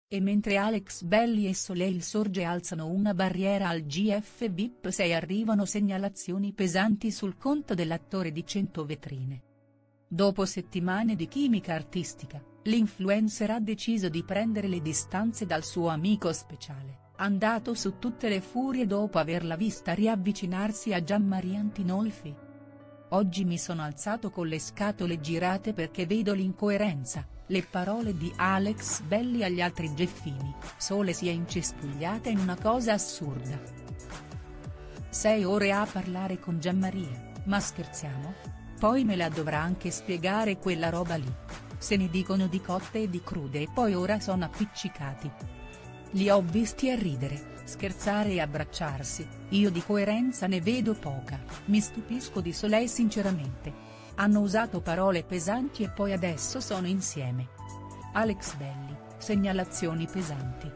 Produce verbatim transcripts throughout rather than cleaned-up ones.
E mentre Alex Belli e Soleil Sorge alzano una barriera al G F V I P sei arrivano segnalazioni pesanti sul conto dell'attore di cento vetrine. Dopo settimane di chimica artistica, l'influencer ha deciso di prendere le distanze dal suo amico speciale, andato su tutte le furie dopo averla vista riavvicinarsi a Gianmaria Antinolfi. Oggi mi sono alzato con le scatole girate perché vedo l'incoerenza, le parole di Alex Belli agli altri Geffini, Sole si è incespugliata in una cosa assurda. Sei ore a parlare con Gianmaria, ma scherziamo? Poi me la dovrà anche spiegare quella roba lì. Se ne dicono di cotte e di crude e poi ora sono appiccicati. Li ho visti a ridere, scherzare e abbracciarsi, io di coerenza ne vedo poca, mi stupisco di Soleil sinceramente. Hanno usato parole pesanti e poi adesso sono insieme. Alex Belli, segnalazioni pesanti.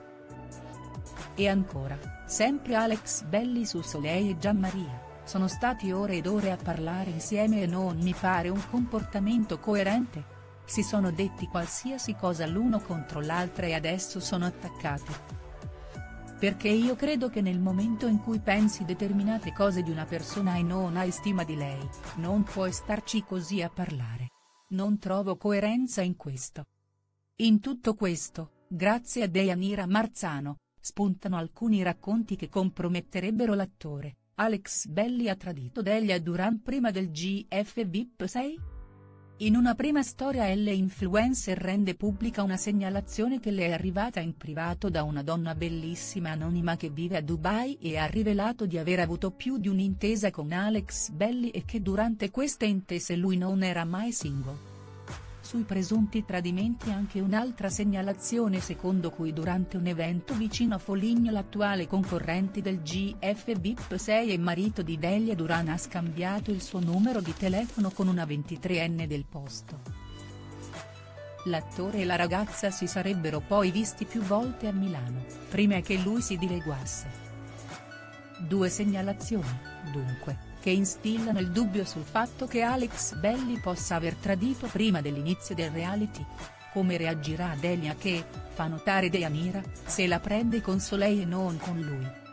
E ancora, sempre Alex Belli su Soleil e Gianmaria, sono stati ore ed ore a parlare insieme e non mi pare un comportamento coerente. Si sono detti qualsiasi cosa l'uno contro l'altra e adesso sono attaccati. Perché io credo che nel momento in cui pensi determinate cose di una persona e non hai stima di lei, non puoi starci così a parlare. Non trovo coerenza in questo. In tutto questo, grazie a Deianira Marzano, spuntano alcuni racconti che comprometterebbero l'attore. Alex Belli ha tradito Delia Duran prima del G F V I P sei? In una prima storia l'influencer rende pubblica una segnalazione che le è arrivata in privato da una donna bellissima anonima che vive a Dubai e ha rivelato di aver avuto più di un'intesa con Alex Belli e che durante queste intese lui non era mai single. Sui presunti tradimenti anche un'altra segnalazione secondo cui durante un evento vicino a Foligno l'attuale concorrente del G F V I P sei e marito di Delia Duran ha scambiato il suo numero di telefono con una ventitreenne del posto. L'attore e la ragazza si sarebbero poi visti più volte a Milano, prima che lui si dileguasse. Due segnalazioni, dunque, che instillano il dubbio sul fatto che Alex Belli possa aver tradito prima dell'inizio del reality. Come reagirà Delia che, fa notare Deianira, se la prende con Soleil e non con lui?